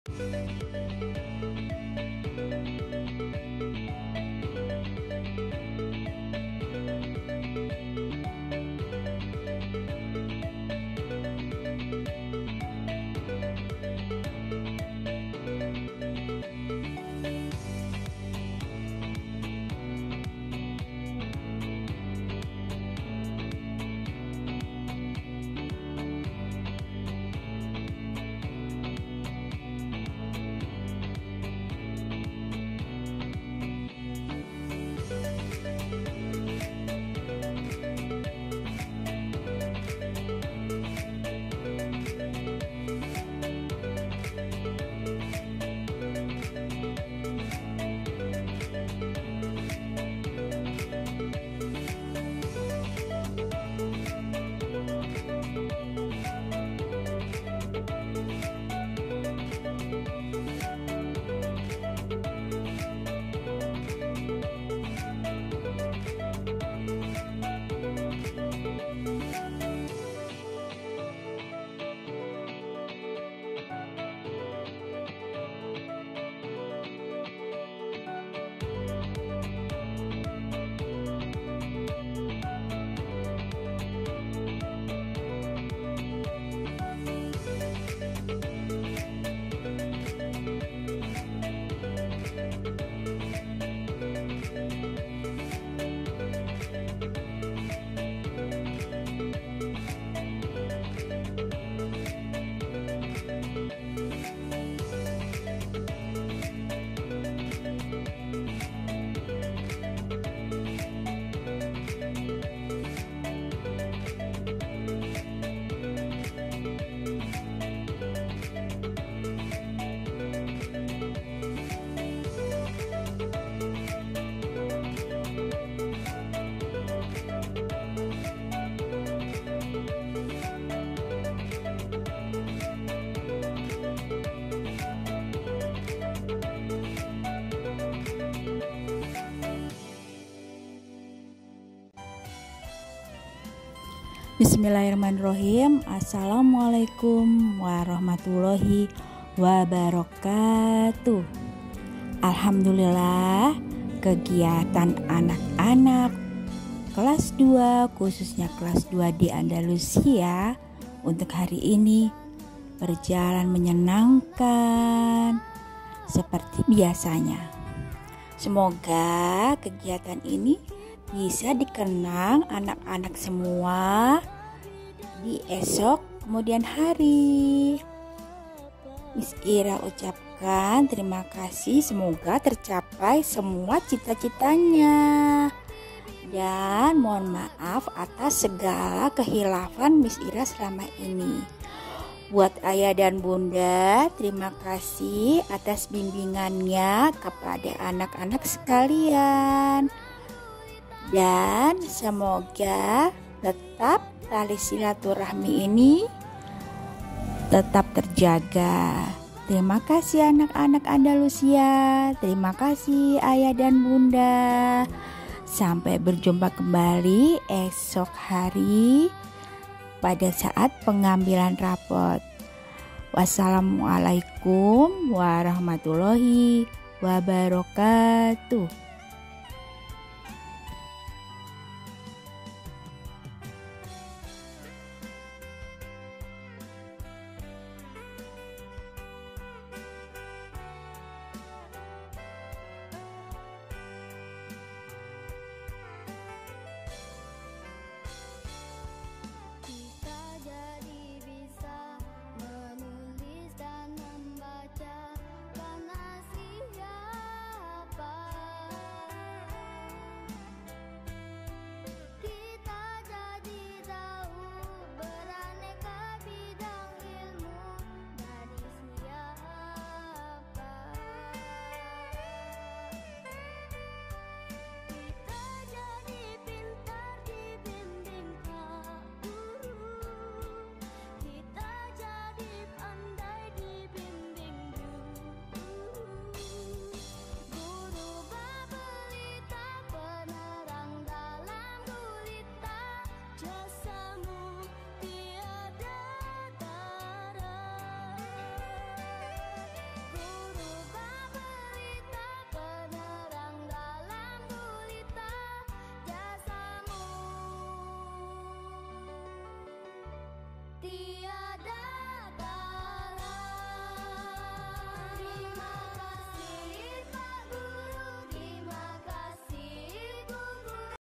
Bismillahirrahmanirrahim. Assalamualaikum warahmatullahi wabarakatuh. Alhamdulillah, kegiatan anak-anak kelas 2, khususnya kelas 2 di Andalusia untuk hari ini berjalan menyenangkan seperti biasanya. Semoga kegiatan ini bisa dikenang anak-anak semua di esok kemudian hari. Miss Ira ucapkan terima kasih, semoga tercapai semua cita-citanya. Dan mohon maaf atas segala kehilafan Miss Ira selama ini. Buat ayah dan bunda, terima kasih atas bimbingannya kepada anak-anak sekalian. Dan semoga tetap tali silaturahmi ini tetap terjaga. Terima kasih anak-anak Andalusia. Terima kasih ayah dan bunda. Sampai berjumpa kembali esok hari pada saat pengambilan rapot. Wassalamualaikum warahmatullahi wabarakatuh.